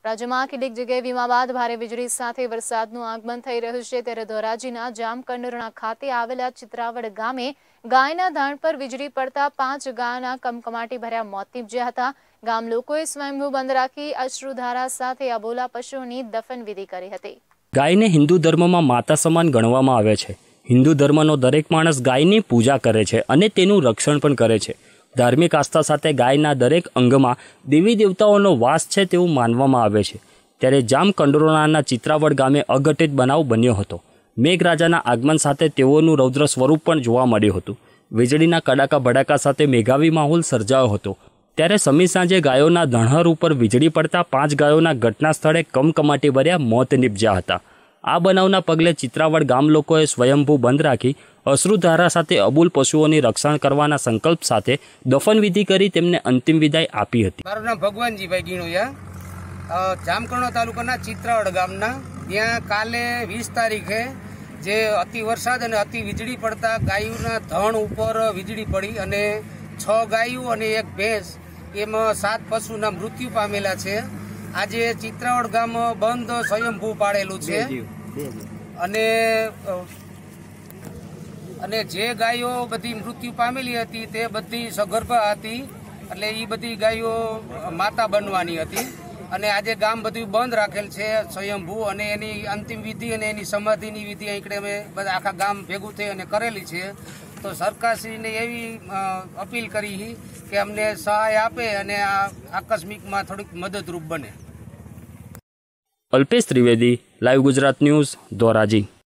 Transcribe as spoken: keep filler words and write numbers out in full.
રાજ્યમાં કેટલીક જગ્યાએ વીમા બાદ ભારે વીજળી સાથે વરસાદનું આગમન થઈ રહ્યું છે, ત્યારે ધોરાજીના જામકંડોરણા ખાતે આવેલા ચિત્રાવડ ગામે ગાયના ધાણ પર વીજળી પડતા પાંચ ગાયના કમકમાટી ભર્યા મોત નીપજ્યા હતા। ગામ લોકોએ સ્વયંભૂ બંધ રાખી અશ્રુધારા સાથે અબોલા પશુઓની દફનવિધિ કરી હતી। ગાયને હિન્દુ ધર્મમાં માતા સમાન ગણવામાં આવે છે। હિન્દુ ધર્મનો દરેક માણસ ગાયની પૂજા કરે છે અને તેનું રક્ષણ પણ કરે છે। ધાર્મિક આસ્થા સાથે ગાયના દરેક અંગમાં દેવી દેવતાઓનો વાસ છે તેવું માનવામાં આવે છે। ત્યારે જામકંડોરણાના ચિત્રાવડ ગામે અઘટિત બનાવ બન્યો હતો। મેઘરાજાના આગમન સાથે તેઓનું રૌદ્ર સ્વરૂપ પણ જોવા મળ્યું હતું। વીજળીના કડાકા ભડાકા સાથે મેઘાવી માહોલ સર્જાયો હતો। ત્યારે સમી સાંજે ગાયોના ધણહર ઉપર વીજળી પડતા પાંચ ગાયોના ઘટના સ્થળે કમકમાટી ભર્યા મોત નીપજ્યા હતા। આ બનાવના પગલે ચિત્રાવડ ગામ લોકોએ સ્વયંભૂ બંધ રાખી અશ્રુધારા સાથે અબુલ પશુઓની રક્ષણ કરવાના સંકલ્પ સાથે દફનવિધિ કરી તેમને અંતિમ વિદાય આપી હતી। મારું નામ ભગવાનજીભાઈ ગીણોયા, જામકંડોરણા તાલુકાના ચિત્રાવડ ગામના, ત્યાં કાલે વીસ તારીખે જે અતિ વરસાદ અને અતિ વીજળી પડતા ગાયોના ધણ ઉપર વીજળી પડી અને છ ગાયો અને એક ભેંસ એમાં સાત પશુના મૃત્યુ પામેલા છે। આજે ચિત્રાવડ ગામ બંધ સ્વયંભૂ પાડેલું છે અને અને જે ગાયો બધી મૃત્યુ પામેલી હતી તે બધી સગર્ભા હતી, એટલે એ બધી ગાયો માતા બનવાની હતી અને આજે ગામ બધું બંધ રાખેલ છે સ્વયંભૂ, અને એની અંતિમ વિધિ અને એની સમાધિની વિધિ અહીં અમે બધા આખા ગામ ભેગું થઈ અને કરેલી છે। તો સરકારશ્રીને એવી અપીલ કરી કે અમને સહાય આપે અને આ આકસ્મિકમાં થોડીક મદદરૂપ બને। Alpesh Trivedi, live Gujarat news, Dhoraji.